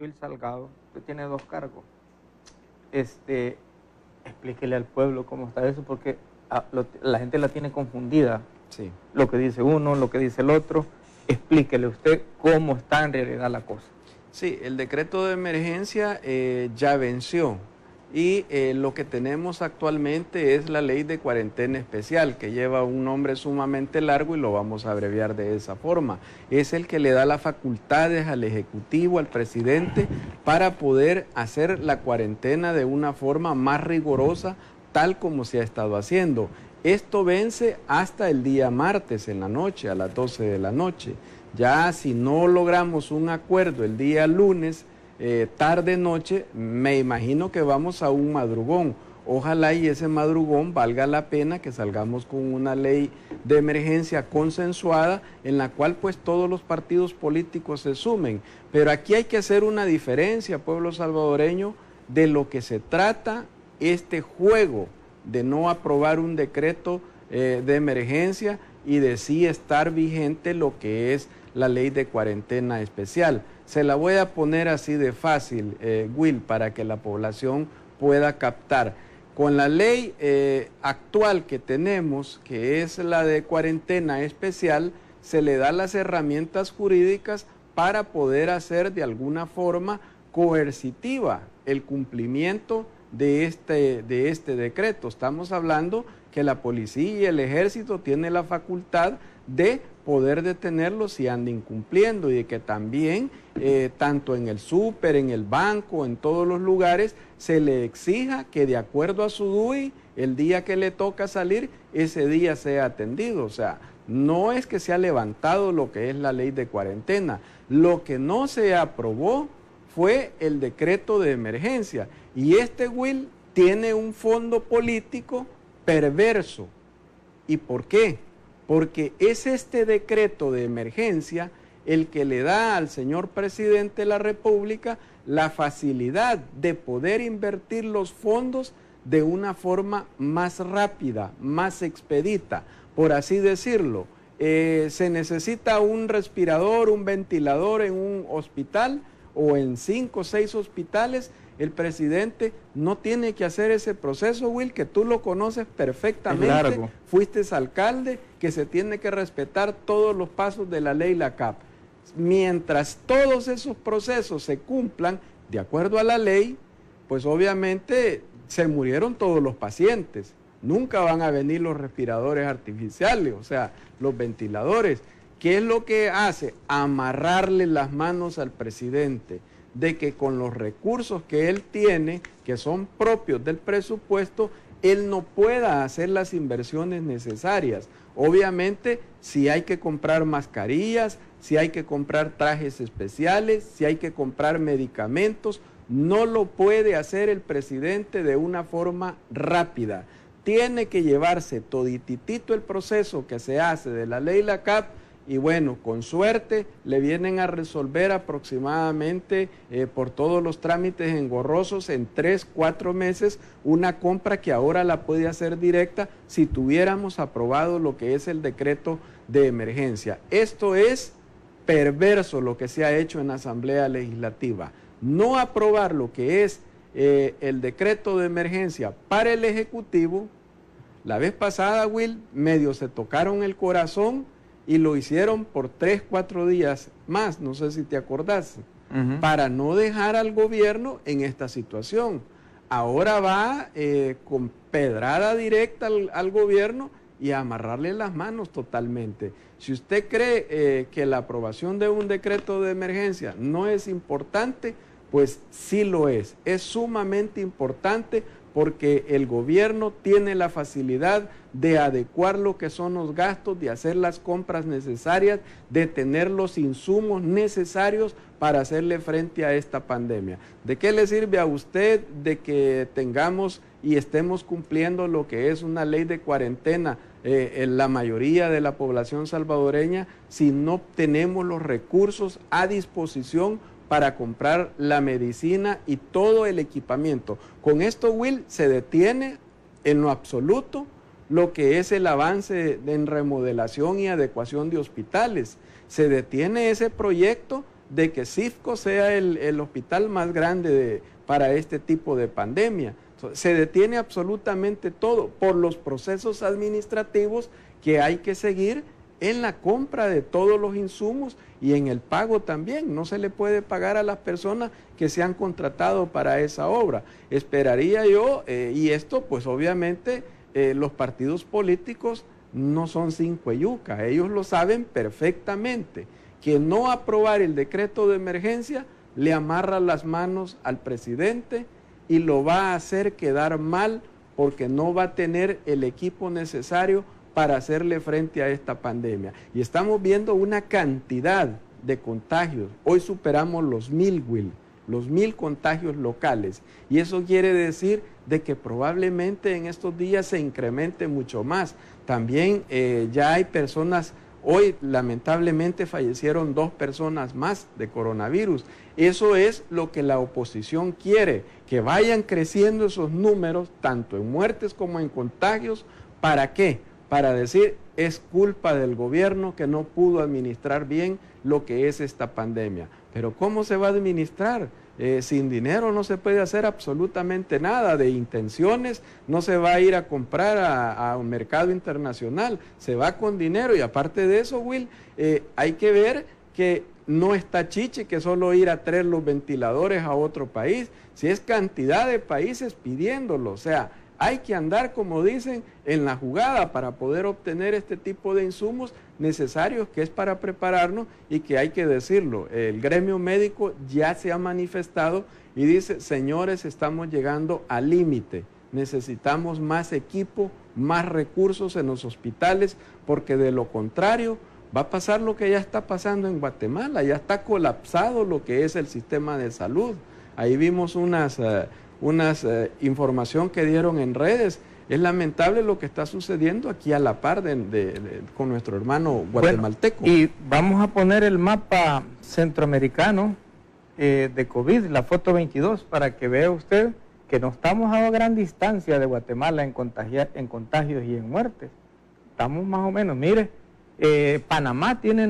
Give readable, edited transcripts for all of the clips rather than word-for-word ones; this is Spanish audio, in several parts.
Will Salgado, que tiene dos cargos. Explíquele al pueblo cómo está eso, porque la gente la tiene confundida. Sí. Lo que dice uno, lo que dice el otro. Explíquele usted cómo está en realidad la cosa. Sí, el decreto de emergencia ya venció y lo que tenemos actualmente es la ley de cuarentena especial, que lleva un nombre sumamente largo y lo vamos a abreviar de esa forma. Es el que le da las facultades al Ejecutivo, al presidente, para poder hacer la cuarentena de una forma más rigurosa, tal como se ha estado haciendo. Esto vence hasta el día martes en la noche, a las 12 de la noche. Ya si no logramos un acuerdo el día lunes, tarde-noche, me imagino que vamos a un madrugón. Ojalá y ese madrugón valga la pena que salgamos con una ley de emergencia consensuada en la cual pues todos los partidos políticos se sumen. Pero aquí hay que hacer una diferencia, pueblo salvadoreño, de lo que se trata este juego de no aprobar un decreto de emergencia y de sí estar vigente lo que es la ley de cuarentena especial. Se la voy a poner así de fácil, Will, para que la población pueda captar. Con la ley actual que tenemos, que es la de cuarentena especial, se le da las herramientas jurídicas para poder hacer de alguna forma coercitiva el cumplimiento de este decreto. Estamos hablando que la policía y el ejército tienen la facultad de poder detenerlos si andan incumpliendo, y de que también tanto en el súper, en el banco, en todos los lugares, se le exija que de acuerdo a su DUI, el día que le toca salir, ese día sea atendido. O sea, no es que se ha levantado lo que es la ley de cuarentena. Lo que no se aprobó fue el decreto de emergencia. Y Will tiene un fondo político perverso. ¿Y por qué? Porque es este decreto de emergencia el que le da al señor presidente de la República la facilidad de poder invertir los fondos de una forma más rápida, más expedita, por así decirlo. Se necesita un respirador, un ventilador en un hospital o en 5 o 6 hospitales. El presidente no tiene que hacer ese proceso, Will, que tú lo conoces perfectamente, fuiste alcalde, que se tiene que respetar todos los pasos de la ley LACAP. Mientras todos esos procesos se cumplan de acuerdo a la ley, pues obviamente se murieron todos los pacientes. Nunca van a venir los respiradores artificiales, o sea, los ventiladores. ¿Qué es lo que hace? Amarrarle las manos al presidente, de que con los recursos que él tiene, que son propios del presupuesto, él no pueda hacer las inversiones necesarias. Obviamente, si hay que comprar mascarillas, si hay que comprar trajes especiales, si hay que comprar medicamentos, no lo puede hacer el presidente de una forma rápida. Tiene que llevarse todititito el proceso que se hace de la ley LACAP. Y bueno, con suerte le vienen a resolver aproximadamente por todos los trámites engorrosos en 3, 4 meses una compra que ahora la puede hacer directa si tuviéramos aprobado lo que es el decreto de emergencia. Esto es perverso lo que se ha hecho en la Asamblea Legislativa. No aprobar lo que es el decreto de emergencia para el Ejecutivo. La vez pasada, Will, medio se tocaron el corazón y lo hicieron por 3, 4 días más, no sé si te acordás, para no dejar al gobierno en esta situación. Ahora va con pedrada directa al gobierno y a amarrarle las manos totalmente. Si usted cree que la aprobación de un decreto de emergencia no es importante, pues sí lo es sumamente importante, porque el gobierno tiene la facilidad de adecuar lo que son los gastos, de hacer las compras necesarias, de tener los insumos necesarios para hacerle frente a esta pandemia. ¿De qué le sirve a usted de que tengamos y estemos cumpliendo lo que es una ley de cuarentena en la mayoría de la población salvadoreña si no tenemos los recursos a disposición para comprar la medicina y todo el equipamiento? Con esto, Will, se detiene en lo absoluto lo que es el avance en remodelación y adecuación de hospitales. Se detiene ese proyecto de que CIFCO sea el hospital más grande para este tipo de pandemia. Se detiene absolutamente todo por los procesos administrativos que hay que seguir en la compra de todos los insumos y en el pago también. No se le puede pagar a las personas que se han contratado para esa obra. Esperaría yo, y esto pues obviamente los partidos políticos no son cinco yuca, ellos lo saben perfectamente, que no aprobar el decreto de emergencia le amarra las manos al presidente y lo va a hacer quedar mal porque no va a tener el equipo necesario para hacerle frente a esta pandemia. Y estamos viendo una cantidad de contagios. Hoy superamos los 1000, Will, los 1000 contagios locales. Y eso quiere decir de que probablemente en estos días se incremente mucho más. También ya hay personas, hoy lamentablemente fallecieron 2 personas más de coronavirus. Eso es lo que la oposición quiere, que vayan creciendo esos números, tanto en muertes como en contagios. ¿Para qué? Para decir, es culpa del gobierno que no pudo administrar bien lo que es esta pandemia. Pero ¿cómo se va a administrar? Sin dinero no se puede hacer absolutamente nada. De intenciones no se va a ir a comprar a un mercado internacional, se va con dinero. Y aparte de eso, Will, hay que ver que no está chiche que solo ir a traer los ventiladores a otro país, si es cantidad de países pidiéndolo. O sea, hay que andar, como dicen, en la jugada para poder obtener este tipo de insumos necesarios, que es para prepararnos, y que hay que decirlo, el gremio médico ya se ha manifestado y dice, señores, estamos llegando al límite, necesitamos más equipo, más recursos en los hospitales, porque de lo contrario va a pasar lo que ya está pasando en Guatemala, ya está colapsado lo que es el sistema de salud. Ahí vimos unas información que dieron en redes. Es lamentable lo que está sucediendo aquí a la par con nuestro hermano guatemalteco. Bueno, y vamos a poner el mapa centroamericano de COVID, la foto 22, para que vea usted que no estamos a gran distancia de Guatemala en contagios y en muertes. Estamos más o menos, mire, Panamá tiene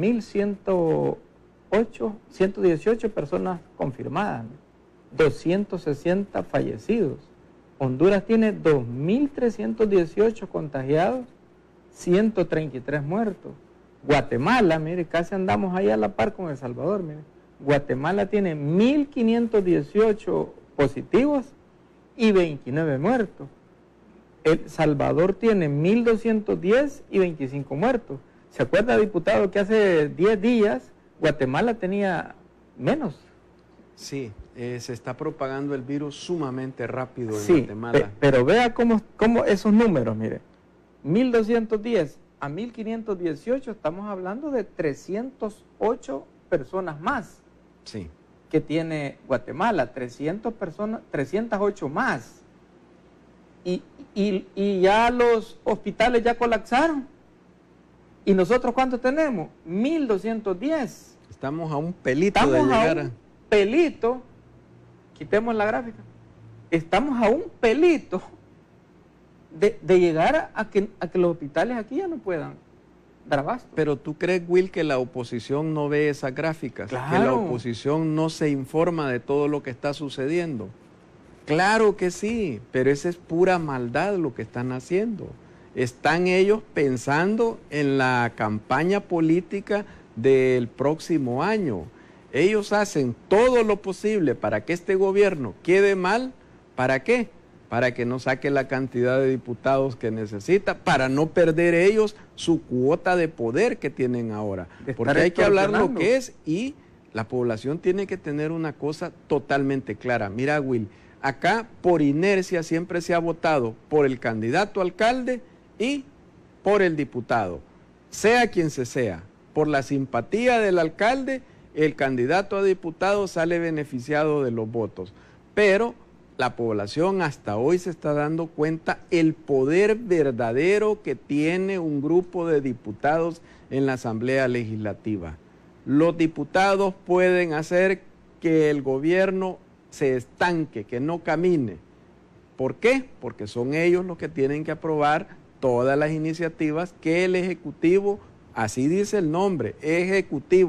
9.118 personas confirmadas, 260 fallecidos. Honduras tiene 2.318 contagiados, 133 muertos. Guatemala, mire, casi andamos ahí a la par con El Salvador, mire. Guatemala tiene 1.518 positivos y 29 muertos. El Salvador tiene 1.210 y 25 muertos. ¿Se acuerda, diputado, que hace 10 días Guatemala tenía menos? Sí, se está propagando el virus sumamente rápido en Guatemala. Pero vea cómo esos números, mire. 1.210 a 1.518, estamos hablando de 308 personas más. Sí. Que tiene Guatemala, 308 más. Y ya los hospitales ya colapsaron. ¿Y nosotros cuánto tenemos? 1.210. Estamos a un pelito de llegar a... pelito, quitemos la gráfica, estamos a un pelito de llegar a que los hospitales aquí ya no puedan dar abasto. Pero ¿tú crees, Will, que la oposición no ve esas gráficas? Claro. Que la oposición no se informa de todo lo que está sucediendo. Claro que sí, pero esa es pura maldad lo que están haciendo. Están ellos pensando en la campaña política del próximo año. Ellos hacen todo lo posible para que este gobierno quede mal. ¿Para qué? Para que no saque la cantidad de diputados que necesita, para no perder ellos su cuota de poder que tienen ahora. Porque hay que hablar lo que es, y la población tiene que tener una cosa totalmente clara. Mira, Will, acá por inercia siempre se ha votado por el candidato a alcalde y por el diputado, sea quien se sea. Por la simpatía del alcalde, el candidato a diputado sale beneficiado de los votos, pero la población hasta hoy se está dando cuenta el poder verdadero que tiene un grupo de diputados en la Asamblea Legislativa. Los diputados pueden hacer que el gobierno se estanque, que no camine. ¿Por qué? Porque son ellos los que tienen que aprobar todas las iniciativas que el Ejecutivo, así dice el nombre, Ejecutivo,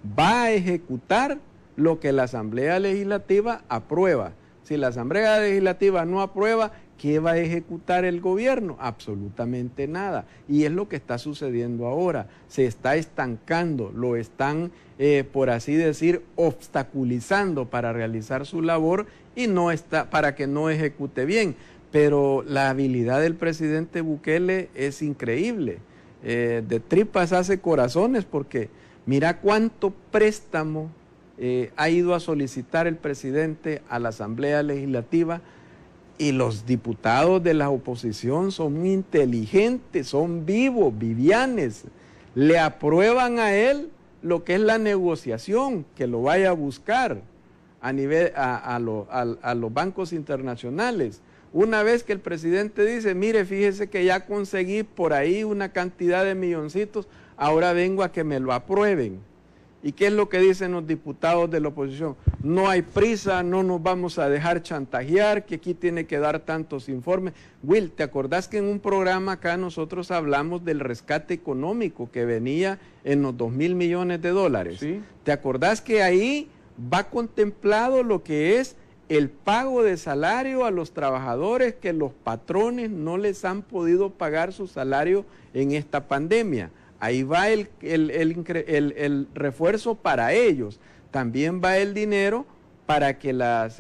va a ejecutar lo que la Asamblea Legislativa aprueba. Si la Asamblea Legislativa no aprueba, ¿qué va a ejecutar el gobierno? Absolutamente nada. Y es lo que está sucediendo ahora. Se está estancando, lo están, por así decir, obstaculizando para realizar su labor y no está, para que no ejecute bien. Pero la habilidad del presidente Bukele es increíble. De tripas hace corazones, porque mira cuánto préstamo ha ido a solicitar el presidente a la Asamblea Legislativa, y los diputados de la oposición son muy inteligentes, son vivos, vivianes, le aprueban a él lo que es la negociación, que lo vaya a buscar a nivel a los bancos internacionales. Una vez que el presidente dice, mire, fíjese que ya conseguí por ahí una cantidad de milloncitos, ahora vengo a que me lo aprueben. ¿Y qué es lo que dicen los diputados de la oposición? No hay prisa, no nos vamos a dejar chantajear, que aquí tiene que dar tantos informes. Will, ¿te acordás que en un programa acá nosotros hablamos del rescate económico que venía en los 2.000 millones de dólares? Sí. ¿Te acordás que ahí va contemplado lo que es el pago de salario a los trabajadores que los patrones no les han podido pagar su salario en esta pandemia? Ahí va el refuerzo para ellos. También va el dinero para que las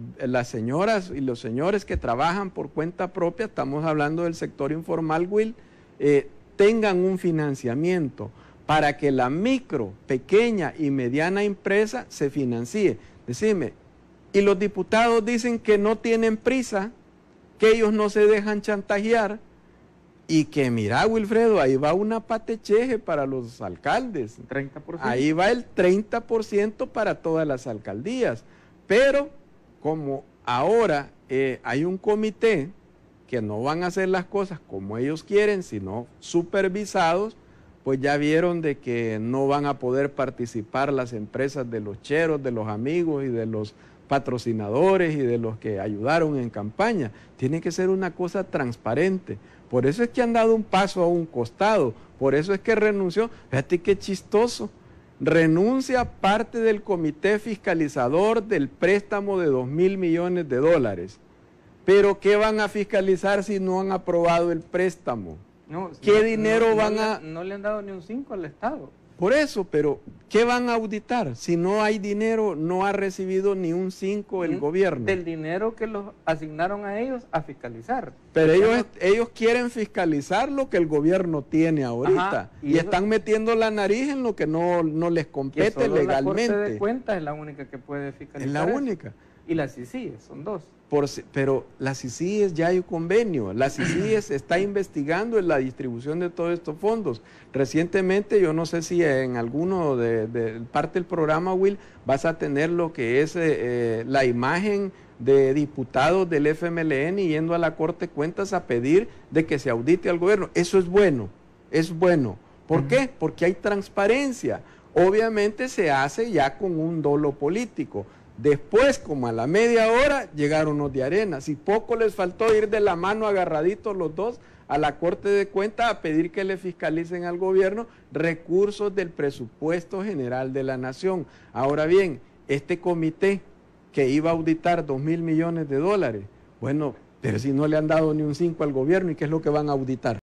señoras y los señores que trabajan por cuenta propia, estamos hablando del sector informal, Will, tengan un financiamiento para que la micro, pequeña y mediana empresa se financie. Decime, y los diputados dicen que no tienen prisa, que ellos no se dejan chantajear, y que mira, Wilfredo, ahí va una patecheje para los alcaldes. 30%. Ahí va el 30% para todas las alcaldías. Pero como ahora hay un comité que no van a hacer las cosas como ellos quieren, sino supervisados, pues ya vieron de que no van a poder participar las empresas de los cheros, de los amigos y de los patrocinadores y de los que ayudaron en campaña. Tiene que ser una cosa transparente. Por eso es que han dado un paso a un costado, por eso es que renunció. Fíjate qué chistoso, renuncia parte del comité fiscalizador del préstamo de 2.000 millones de dólares. Pero ¿qué van a fiscalizar si no han aprobado el préstamo? No, ¿Qué dinero van a...? No le han dado ni un 5 al Estado. Por eso, pero ¿qué van a auditar? Si no hay dinero, no ha recibido ni un 5 el gobierno. Del dinero que los asignaron a ellos a fiscalizar. Pero ellos quieren fiscalizar lo que el gobierno tiene ahorita. Ajá, y están metiendo la nariz en lo que no les compete legalmente. La Corte de Cuentas es la única que puede fiscalizar. Es la única. Y las CICIES, son dos. Pero la CICIES ya hay un convenio, la CICIES está investigando en la distribución de todos estos fondos. Recientemente, yo no sé si en alguno de parte del programa, Will, vas a tener lo que es la imagen de diputados del FMLN yendo a la Corte de Cuentas a pedir de que se audite al gobierno. Eso es bueno, es bueno. ¿Por qué? Porque hay transparencia. Obviamente se hace ya con un dolo político. Después, como a la media hora, llegaron los de Arena. Si poco les faltó ir de la mano agarraditos los dos a la Corte de Cuentas a pedir que le fiscalicen al gobierno recursos del presupuesto general de la nación. Ahora bien, este comité que iba a auditar 2.000 millones de dólares, bueno, pero si no le han dado ni un 5 al gobierno, ¿y qué es lo que van a auditar?